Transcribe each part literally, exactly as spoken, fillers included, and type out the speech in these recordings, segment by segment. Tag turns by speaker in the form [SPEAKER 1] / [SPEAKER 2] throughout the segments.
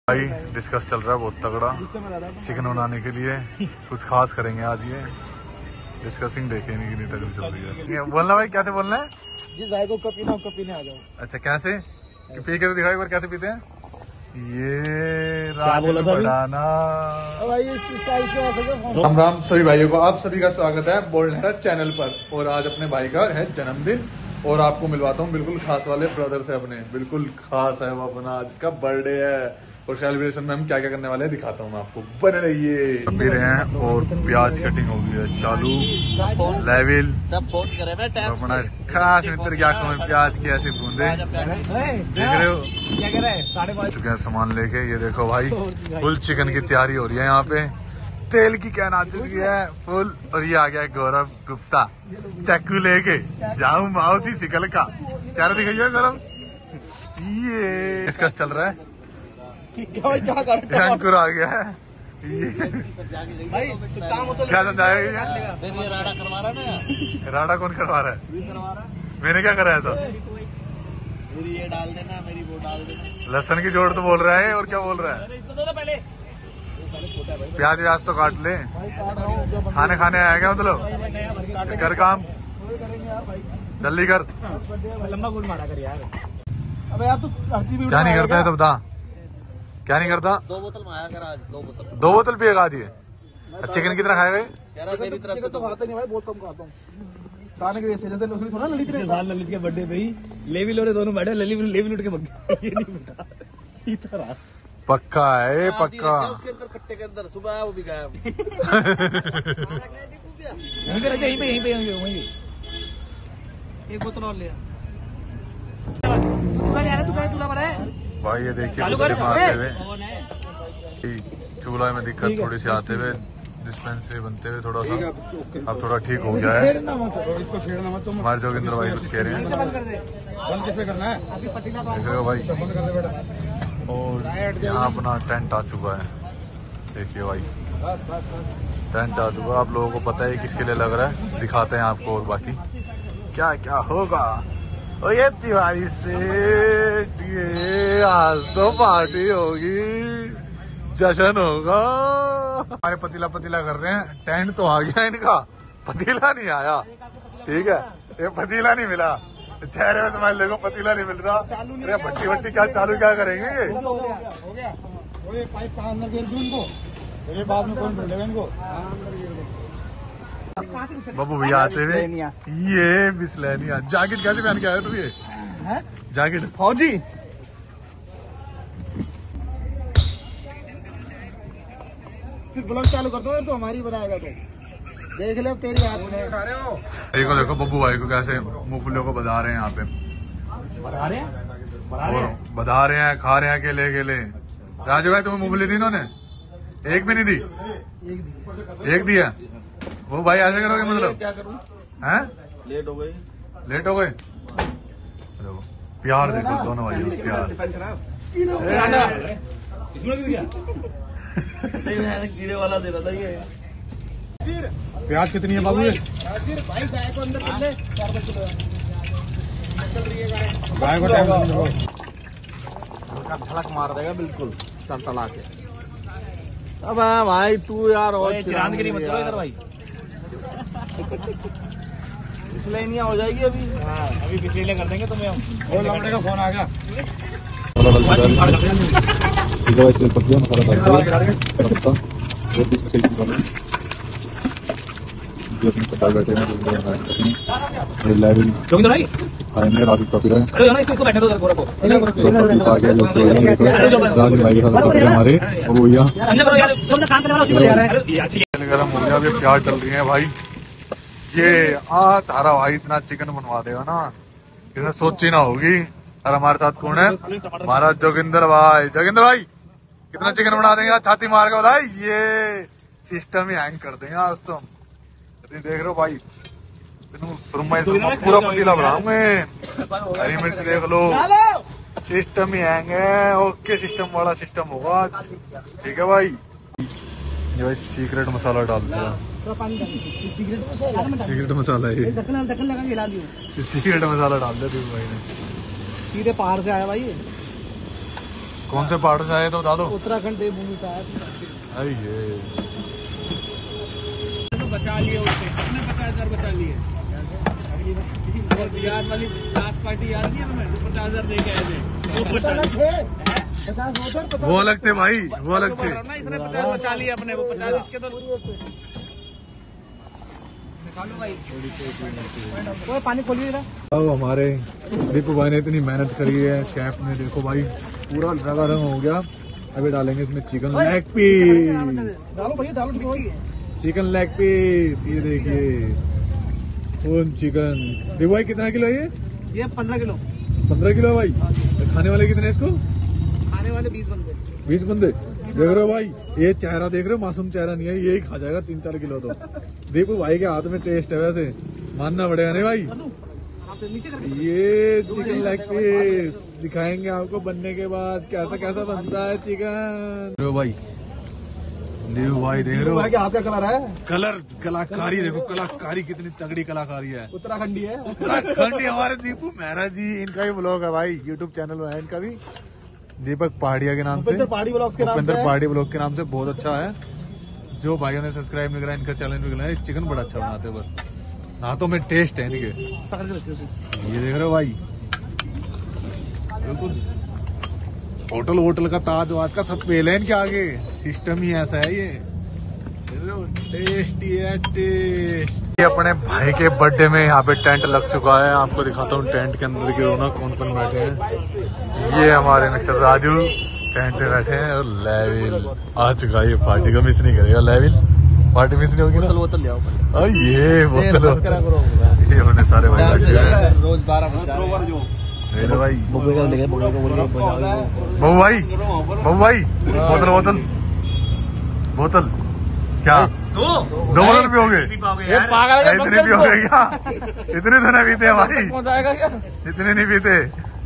[SPEAKER 1] भाई डिस्कस चल रहा है बहुत तगड़ा चिकन बनाने के लिए। कुछ खास करेंगे आज ये डिस्कसिंग, देखे नहीं कितनी तगड़ी चल रही है। बोलना भाई, कैसे बोलना है?
[SPEAKER 2] जिस भाई को कप पीना हो कप पीने आ जाओ।
[SPEAKER 1] अच्छा कैसे कि पी के तो दिखाओ एक बार कैसे पीते हैं। ये राज बढ़ाना। राम राम सभी भाइयों को, आप सभी का स्वागत है बोल्ड चैनल पर। और आज अपने भाई का है जन्मदिन और आपको मिलवाता हूँ बिल्कुल खास वाले ब्रदर से अपने। बिल्कुल खास है वो अपना, आज इसका बर्थडे है और सेलिब्रेशन में हम क्या क्या करने वाले हैं दिखाता हूँ मैं आपको, बने रहिए। पी रहे हैं और प्याज कटिंग हो गई है चालू लेवल सब अपना खास मित्र की आंखों में प्याज की ऐसी बूंदे देख रहे हो। क्या कह रहे हैं? साढ़े पाँच चुके हैं सामान लेके। ये देखो भाई फुल चिकन की तैयारी हो रही है यहाँ पे। तेल की कैन आ चुकी है फुल और ये आ गया गौरव गुप्ता चक्कू लेके। जाऊं माओसी सिकल का चारा दिखाइए गौरव। ये इसका चल रहा है, अंकुर आ गया है। ये क्या समझाएगा? राडा करवा रहा है। राडा कौन करवा रहा है? मैंने क्या करा है ऐसा? मेरी ये डाल देना, मेरी वो डाल देना। लहसुन की जोड़ तो बोल रहा है और क्या बोल रहा है? प्याज व्याज तो काट ले। खाने खाने आएगा मतलब कर काम जल्दी कर। लंबा गोल मारा कर यार। अबे यार तू क्या नहीं करता है तो बता, क्या नहीं करता? दो बोतल माया कर आज। दो बोतल दो बोतल पिएगा आज ये। चिकन कितना खाएगा? मेरी तरफ से तो खाता नहीं भाई, बहुत कम खाता हूँ। खाने के वजह से उसने सुना ललित ने साल ललित के बर्थडे पे ही लेवी लोरे दोनों बैठे, ललित लेवी लुट के भग गए। ये नहीं बेटा इतना पक्का है पक्का। उसके अंदर खट्टे के अंदर सुबह वो भी गायब। यहीं पे यहीं पे यहीं पे वहीं एक बोतल और ले भाई। ये देखिए चूल्हा में दिक्कत थोड़ी सी आते हुए डिस्पेंसरी बनते हुए थोड़ा सा अब थोड़ा ठीक हो गया है। हमारे जोगिंदर भाई कुछ कह रहे हैं देख रहे हो भाई। और यहाँ अपना टेंट आ चुका है, देखिए भाई टेंट आ चुका है। आप लोगों को पता है किसके लिए लग रहा है, दिखाते हैं आपको। और बाकी क्या क्या होगा ओ ये तिवारी से ये आज तो पार्टी होगी, जश्न होगा। हमारे पतीला पतीला कर रहे हैं। टेंट तो आ गया इनका, पतीला नहीं आया। ठीक है, ये पतीला नहीं मिला। चेहरे में समझ देखो पतीला नहीं मिल रहा। अरे भट्टी भट्टी क्या चालू क्या करेंगे? हो गया हो गया ये पाइप कहाँ अंदर गिर दूं इनको, ये बाद में कौन ढूंढेगा इनको। बाबू भैया आते हुए ये बिस्लेनिया जैकेट कैसे पहन के आया तू? ये जैकेट फौजी। फिर ब्लॉग चालू कर दो तो हमारी बनाएगा तो देख ले तेरी हाथ में। देखो देखो बब्बू भाई को कैसे मूंगफलियों को बधा रहे हैं यहाँ पे। बधा रहे हैं और बधा रहे हैं, खा रहे हैं अकेले अकेले। राजू भाई तुम्हें मूंगफली दी इन्होंने? एक भी नहीं दी? एक दिया। वो भाई ऐसे करोगे मतलब? क्या करूं? हैं? लेट हो गए लेट हो गए देखो प्यार देखो दोनों भाई प्यार। कीड़े वाला दे रहा था ये। प्याज कितनी है बाबू? भाई गाय को अंदर कर ले, गाय को टाइम झलक मार देगा बिल्कुल तलतला के। अब भाई तू यार और चिरांदगिरी मत करो इधर भाई। पिछले हो जाएगी अभी। हाँ, अभी पिछले कर देंगे तुम्हें हम। और लौंडे का फोन आ गया। गरम हो गया, अभी प्याज डल रही है भाई। ये आ तारा भाई इतना चिकन बनवा देगा ना, इसने सोची ना होगी। और हमारे साथ कौन है? हमारा जोगिंदर भाई। जोगिंदर भाई कितना चिकन बना देंगे? छाती मार के बताए। ये सिस्टम ही हैंग कर देंगे आज तो। देख रहे हो भाई सुरमा सुरमा पूरा पतीला बनाऊंगे। हरी मिर्च देख लो, सिस्टम ही हैंग है। ओके सिस्टम वाला सिस्टम होगा। ठीक है भाई। ये भाई सीक्रेट मसाला डाल दिया। सीक्रेट मसाला है ये। सीक्रेट मसाला डाल दिया भाई ने, सीधे पहाड़ से आया भाई। कौन से पहाड़ से आए तो बता दो।
[SPEAKER 2] उत्तराखंड देवभूमि का है।
[SPEAKER 1] ये
[SPEAKER 3] बचा लिए उससे, अपने पचास हजार बचा लिए। और बिहार वाली लास्ट पार्टी याद नहीं है हमें, पचास हजार दे के आए थे। वो पचास
[SPEAKER 1] वो अलग थे भाई, वो अलग थे।
[SPEAKER 3] इसने पचास बचा लिए अपने, वो पचास इसके तो
[SPEAKER 2] वो पानी खोलिए ना।
[SPEAKER 1] अब हमारे दीपू भाई ने इतनी मेहनत करी है, शेफ ने देखो भाई पूरा रंगा रंग हो गया। अभी डालेंगे इसमें चिकन लेग पीस,
[SPEAKER 2] डालो भैया डालो।
[SPEAKER 1] Chicken leg piece. ये देखिए चिकन। दीपू भाई कितना किलो है ये?
[SPEAKER 2] ये पंद्रह किलो।
[SPEAKER 1] पंद्रह किलो है भाई। खाने वाले कितने इसको?
[SPEAKER 2] खाने वाले बीस बंदे।
[SPEAKER 1] बीस बंदे देख रहे हो भाई, ये चेहरा देख रहे हो, मासूम चेहरा नहीं है, यही खा जाएगा तीन चार किलो तो। दीपू भाई के हाथ में टेस्ट है, वैसे मानना पड़ेगा नहीं भाई। ये चिकन लेग पीस दिखाएंगे आपको बनने के बाद कैसा कैसा बनता है चिकन। देखो भाई, देखो भाई, देख रहे हो
[SPEAKER 2] भाई के हाथ का कलर है।
[SPEAKER 1] कलर, कलाकारी देखो, कलाकारी कितनी तगड़ी कलाकारी है।
[SPEAKER 2] उत्तराखंडी है।
[SPEAKER 1] उत्तराखंडी हमारे दीपू मेहरा जी, इनका भी ब्लॉग है भाई, यूट्यूब चैनल है इनका भी, दीपक पहाड़िया के नाम से,
[SPEAKER 2] उपेंद्र पहाड़ी ब्लॉग्स के नाम से।
[SPEAKER 1] उपेंद्र पहाड़ी ब्लॉग के नाम से बहुत अच्छा है। जो भाइयों ने सब्सक्राइब नहीं करा, इनका चैनल भी करा, चिकन बड़ा अच्छा बनाते हैं, बस हाथों में टेस्ट है इनके। ये देख रहे हो भाई, बिल्कुल होटल होटल का ताज वाज का सब पेल है इनके आगे, सिस्टम ही ऐसा है ये। टेस्टी है टेस्ट। ये अपने भाई के बर्थडे में यहाँ पे टेंट लग चुका है, आपको दिखाता हूँ टेंट के अंदर की रौनक, कौन कौन बैठे हैं। ये हमारे मिस्टर राजू टेंट में बैठे हैं, और लेविल आ चुका है। ये पार्टी को मिस नहीं करेगा, लेविल पार्टी मिस नहीं होगी ना।
[SPEAKER 2] बोतल ले आओ।
[SPEAKER 1] ये बोतल ये होने सारे भाई बैठे हैं
[SPEAKER 2] रोज बारह बजे
[SPEAKER 1] भाई।
[SPEAKER 2] बबू
[SPEAKER 1] बबू भाई, बबू भाई, बोतल बोतल बोतल क्या
[SPEAKER 3] दो
[SPEAKER 1] दो बोतल भी हो गए? इतने भी हो गए क्या? इतने तो नहीं पीते भाई, इतने नहीं पीते।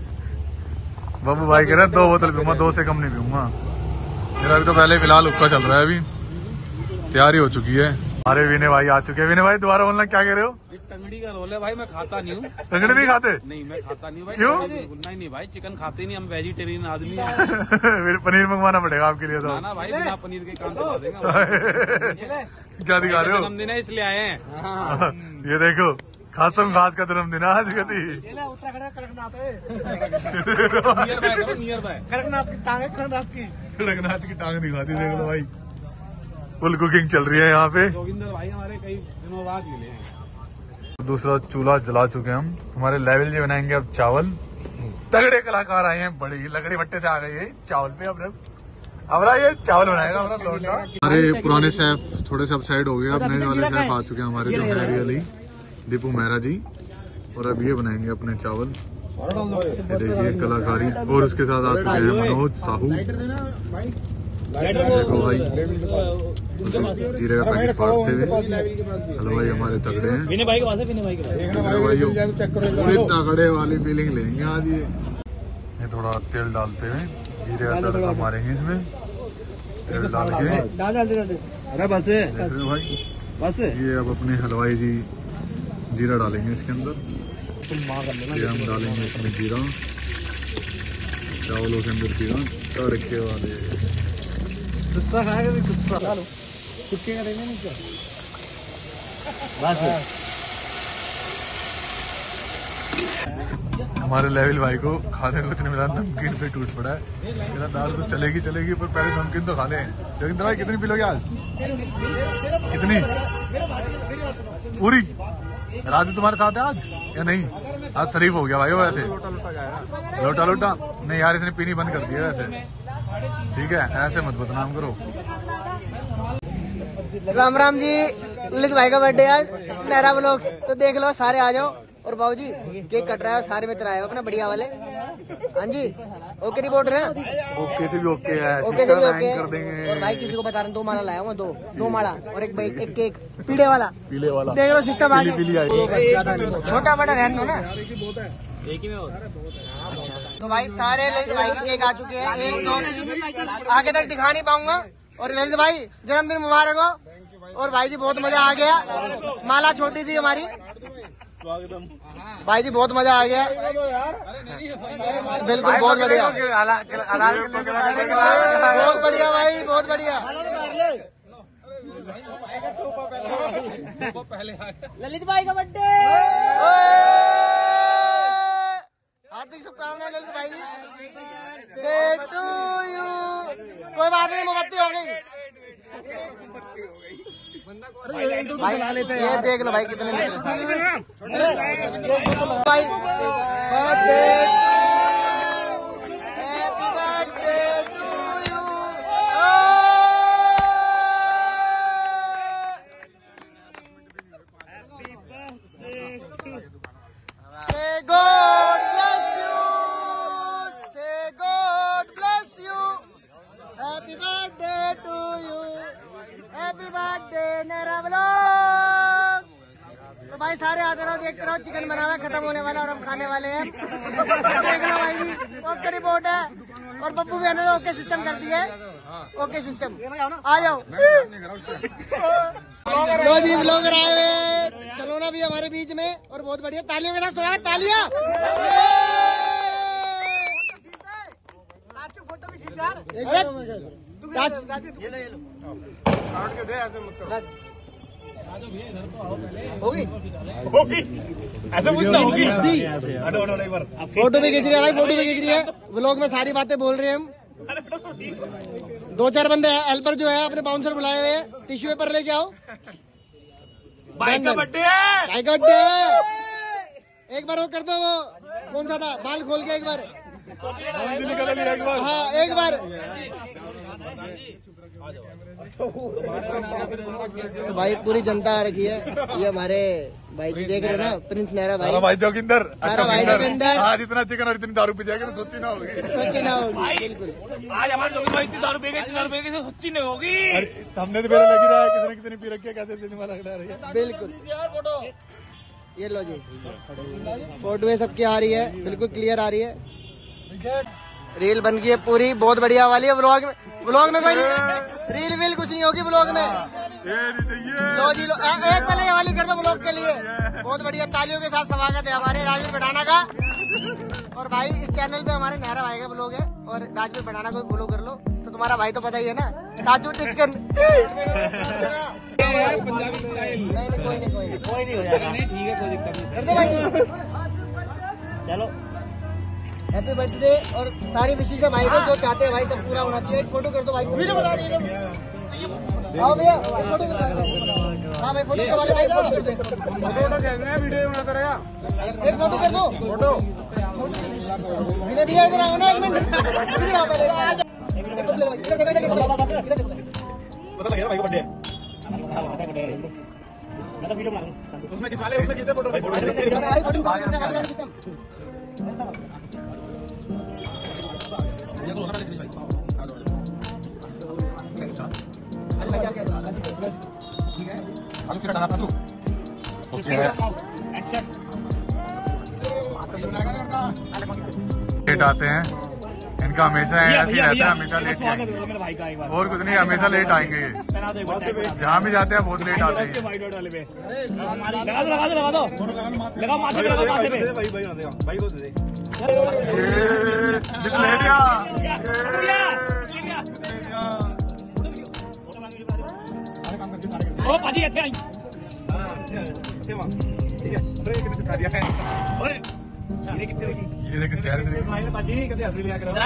[SPEAKER 1] बबू भाई कह रहे दो बोतल पीऊंगा, दो से कम नहीं पीऊंगा। मेरा अभी तो पहले फिलहाल हुक्का चल रहा है, अभी तैयारी हो चुकी है। हमारे विनय भाई आ चुके हैं। विनय भाई दोबारा बोलना, क्या कह रहे हो?
[SPEAKER 3] टंगड़ी का रोल है भाई, मैं खाता नहीं हूँ।
[SPEAKER 1] टंगड़ी नहीं खाते?
[SPEAKER 3] नहीं मैं खाता नहीं भाई।
[SPEAKER 1] क्यों?
[SPEAKER 3] नहीं नहीं भाई, चिकन खाते नहीं हम, वेजिटेरियन आदमी है।
[SPEAKER 1] फिर पनीर मंगवाना पड़ेगा आपके लिए तो।
[SPEAKER 3] ना भाई, बिना पनीर के काम चला देगा।
[SPEAKER 1] क्या दिखा रहे हो?
[SPEAKER 3] जन्मदिन है इसलिए आए हैं।
[SPEAKER 1] ये देखो, खासम खास का जन्मदिन है आज। कभी
[SPEAKER 2] उत्तराखंड का कड़कनाथ है।
[SPEAKER 3] नियर बाय करो, नियर बाय।
[SPEAKER 2] कड़कनाथ की टांग है, कड़कनाथ की।
[SPEAKER 1] कड़कनाथ की टांग दिखाती, देख लो भाई, फुल कुकिंग चल रही है यहाँ पे।
[SPEAKER 3] जोगिंदर भाई हमारे कई दिनों बाद मिले हैं।
[SPEAKER 1] दूसरा चूल्हा जला चुके हम। हमारे लेवल जी बनाएंगे अब चावल। तगड़े कलाकार आए हैं, बड़ी लकड़ी भट्टे से आ गए ये चावल पे। अब अब ये चावल बनाएगा हमारा लौंडा। हमारे पुराने शेफ थोड़े से अपसाइड हो गए, अब नए वाले शेफ आ चुके हैं हमारे, जो है रियली दीपू मेहरा जी। और अब ये बनाएंगे अपने चावल। ये देखिए कलाकारी। और उसके साथ आ चुके हैं मनोज साहू। देखो भाई, जीरे का पैकेट फाड़ते हुए हलवाई हमारे तगड़े हैं।
[SPEAKER 3] विनय भाई के पास है, विनय भाई के पास।
[SPEAKER 1] पूरी तगड़े वाली फीलिंग लेंगे आज ये। ये थोड़ा तेल डालते हुए जीरे का तड़का मारेंगे इसमें, तेल डाल के।
[SPEAKER 2] अरे बस
[SPEAKER 1] भाई
[SPEAKER 2] बस
[SPEAKER 1] ये अब अपने हलवाई जी जीरा डालेंगे इसके अंदर। ये हम डालेंगे इसमें जीरा, चावलों के अंदर जीरा तड़के वाले।
[SPEAKER 2] गुस्सा खाएगा भी, गुस्सा डालो चुपके का देंगे नहीं क्या। बस
[SPEAKER 1] हमारे लेवल भाई को खाने को इतने मिला, नमकीन पे टूट पड़ा है। मेरा दाल तो चलेगी चलेगी, पर पहले नमकीन तो खाने हैं। लेकिन भाई कितनी पिलोगे आज? कितनी? पूरी? राजू तुम्हारे साथ है आज या नहीं? आज शरीफ हो गया भाई वो। वैसे लोटा लोटा नहीं यार, इसने पीनी बंद कर दिया वैसे। ठीक है, ऐसे मत बदनाम करो।
[SPEAKER 4] राम राम जी, ललित भाई का बर्थडे आज, मेरा ब्लॉग तो देख लो, सारे आ जाओ। और बाबू जी केक कट रहा है, सारे मित्र आए अपना बढ़िया वाले। हाँ जी, ओके रिपोर्टर है।
[SPEAKER 1] ओके से भी ओके है,
[SPEAKER 4] ओके से भी ओके
[SPEAKER 1] कर देंगे।
[SPEAKER 4] और भाई किसी को बता रहा हूँ, दो माला लाया हूँ, दो दो माला और एक भाई एक केक पीले वाला।
[SPEAKER 1] पीले वाला
[SPEAKER 4] देख लो सिस्टम आ
[SPEAKER 1] पीली पीली आई।
[SPEAKER 4] छोटा बड़ा रहने दो ना। अच्छा तो भाई सारे ललित भाई के केक आ चुके हैं, एक दो तीन, आगे तक दिखा नहीं पाऊंगा। और ललित भाई जन्मदिन मुबारक हो। और भाई जी बहुत मजा आ गया, माला छोटी थी हमारी। भाई जी बहुत मजा आ गया, बिल्कुल बहुत बढ़िया, बहुत बढ़िया भाई, बहुत बढ़िया। ललित भाई का बर्थडे, हार्दिक शुभकामनाएं ललित भाई जी, डे टू यू। कोई बात नहीं, मोमबत्ती हो गई भाई, ये देख लो भाई कितने मित्र सारे भाई। Birthday, happy birthday to you. Say God bless you, say God bless you, happy birthday to you, happy birthday Naira vlog. तो भाई सारे आते रहो, देखते रहो, चिकन बना हुआ है, खत्म होने वाला और हम खाने वाले हैं। देख लो भाई जी, ओके रिपोर्ट है। और बब्बू भी ने ओके सिस्टम कर दिया है, ओके सिस्टम। आ जाओ लो जी, ब्लॉगर आए हुए, कलोना भी हमारे बीच में, और बहुत बढ़िया, तालियों के साथ स्वागत, तालियां। फोटो भी खींचा, होगी
[SPEAKER 3] होगी ऐसा कुछ ना होगी।
[SPEAKER 4] फोटो भी खींच रही है भाई, फोटो भी खींच रही है, व्लॉग में सारी बातें बोल रहे हैं हम। दो चार बंदे हैं, हेल्पर जो है अपने बाउंसर बुलाए हुए हैं, टिश्यू पेपर लेके आओ।
[SPEAKER 3] भाई का बर्थडे है,
[SPEAKER 4] भाई का बर्थडे है। एक बार वो कर दो, वो कौन सा था, बाल खोल के एक बार, हाँ एक बार। तो भाई पूरी जनता आ रखी है, ये हमारे भाई जी देख रहे हो ना, प्रिंस नैरा भाई,
[SPEAKER 1] भाई जोगिंदर,
[SPEAKER 4] सारा भाई जोगिंदर।
[SPEAKER 1] आज इतना चिकन और इतनी दारू पी जाएगी तो सोची ना होगी,
[SPEAKER 4] सोची ना होगी, बिल्कुल।
[SPEAKER 3] आज हमारे जोगिंदर भाई इतनी दारू पी गई, इतनी दारू पी गई, सच्ची नहीं होगी।
[SPEAKER 1] हमने तो मेरा लगी रहा है, कितने कितनी पी रखी है, कैसे सिनेमा लग रहा है,
[SPEAKER 4] बिल्कुल। ये लो जी, फोटो सबकी आ रही है, बिल्कुल क्लियर आ रही है, रील बन गई है पूरी, बहुत बढ़िया वाली है। व्लॉग में, व्लॉग में कोई रील वील कुछ नहीं होगी व्लॉग में। लो जी लो, ए, एक पहले ये वाली कर दो व्लॉग के लिए, बहुत बढ़िया, तालियों के साथ स्वागत है हमारे राजवीर बढ़ाना का। और भाई इस चैनल पे हमारे नैरा भाई का व्लॉग है, और राजवीर बढ़ाना को फॉलो कर लो, तो तुम्हारा भाई तो पता ही है ना, साजू टिचकन। नहीं नहीं कोई नहीं, कोई नहीं,
[SPEAKER 3] कोई नहीं हो जाएगा, नहीं ठीक है, कोई दिक्कत नहीं,
[SPEAKER 4] कर दो भाई।
[SPEAKER 3] चलो
[SPEAKER 4] हैप्पी बर्थडे, और सारी विशेष है भाई को, जो चाहते हैं भाई सब पूरा होना चाहिए। एक फोटो कर दो भाई, वीडियो बना रही है, आओ भैया फोटो, हाँ भाई फोटो करवा दो भाई, फोटो कर दे, वीडियो बना करेगा, एक फोटो कर दो, फोटो मैंने दिया, इधर आओ ना, एक मिनट इधर आओ पहले,
[SPEAKER 2] पता लगे भाई का बर्थडे है, उसमें खिंचवा ले, उसमें खींचे फोटो, भाई फोटो
[SPEAKER 1] लेट आते हैं, इनका हमेशा ऐसे ही रहता है, हमेशा लेट आएंगे, और कुछ नहीं, हमेशा लेट आएंगे ये, जहाँ भी जाते हैं बहुत लेट आते हैं।
[SPEAKER 3] लगा दो, लगा दो, लगा दो, लगा माथे पे, लगा माथे पे, भाई भाई भाई को दे दे,
[SPEAKER 1] ले क्या
[SPEAKER 3] ओ पाजी अच्छे आई,
[SPEAKER 2] ठीक है, कितने दिया है,
[SPEAKER 3] ओए ये कितने रखी,
[SPEAKER 1] ये देख चेहरे पे
[SPEAKER 2] स्माइल पाजी कहते हंस लिया करो,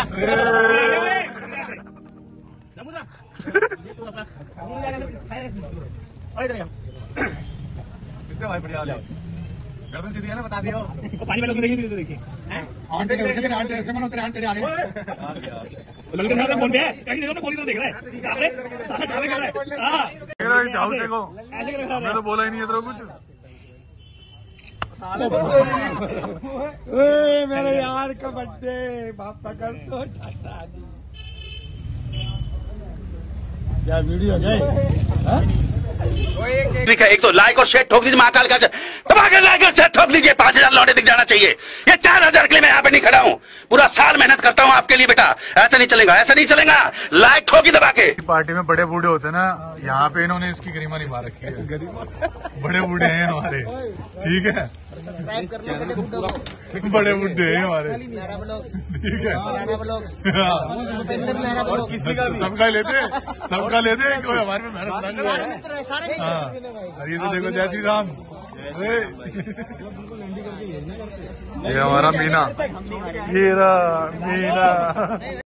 [SPEAKER 3] नमूना ये तो अपना ओए इधर आ,
[SPEAKER 2] कितने भाई बढ़िया ले, गर्दन सीधी है ना, बता दियो,
[SPEAKER 3] पानी में देखिए, इधर देखिए,
[SPEAKER 2] आंटे के देखे, आंटे रखे, मनो तेरे आंटे आ गए,
[SPEAKER 3] ललित भाई फोन पे है, कहीं देखो ना, फोन इधर देख रहा है, सारे सारे ड्रामे कर रहा है, हां
[SPEAKER 1] जाओ देखो,
[SPEAKER 3] ऐसे कर रहा है,
[SPEAKER 1] मैं तो बोला ही नहीं है तेरे कुछ।
[SPEAKER 2] मेरे यार का बर्थडे, बाप पकड़ तो यार वीडियो गए,
[SPEAKER 5] ठीक है, एक तो लाइक और शेयर ठोक दीजिए, महाकाल का दबाकर लाइक और शेयर ठोक दीजिए, पांच हजार लौटे दिख जाना चाहिए, ये चार हजार के लिए मैं यहाँ पे नहीं खड़ा हूँ, पूरा साल मेहनत करता हूँ आपके लिए बेटा, ऐसा नहीं चलेगा, ऐसा नहीं चलेगा, लाइक ठोकी दबा के।
[SPEAKER 1] पार्टी में बड़े बूढ़े होते हैं ना, यहाँ पे इन्होंने इसकी गरिमा निभा रखी है, गरिमा बड़े बूढ़े हैं हमारे, ठीक है।
[SPEAKER 4] सब्सक्राइब करना बड़े बुड्ढों को।
[SPEAKER 1] बड़े बुड्ढे हैं हमारे,
[SPEAKER 4] मेरा ब्लॉग,
[SPEAKER 1] ठीक है।
[SPEAKER 4] मेरा ब्लॉग,
[SPEAKER 1] हाँ।
[SPEAKER 4] भूपेंद्र मेरा ब्लॉग,
[SPEAKER 1] सबका लेते सबका लेते कोई हमारे में मेहनत ना
[SPEAKER 4] सारे
[SPEAKER 1] करे।
[SPEAKER 4] मित्र हैं, सारे मित्र
[SPEAKER 1] हाँ
[SPEAKER 4] हैं।
[SPEAKER 1] और ये तो देखो जय श्री राम। ये हमारा मीना, हीरा मीना।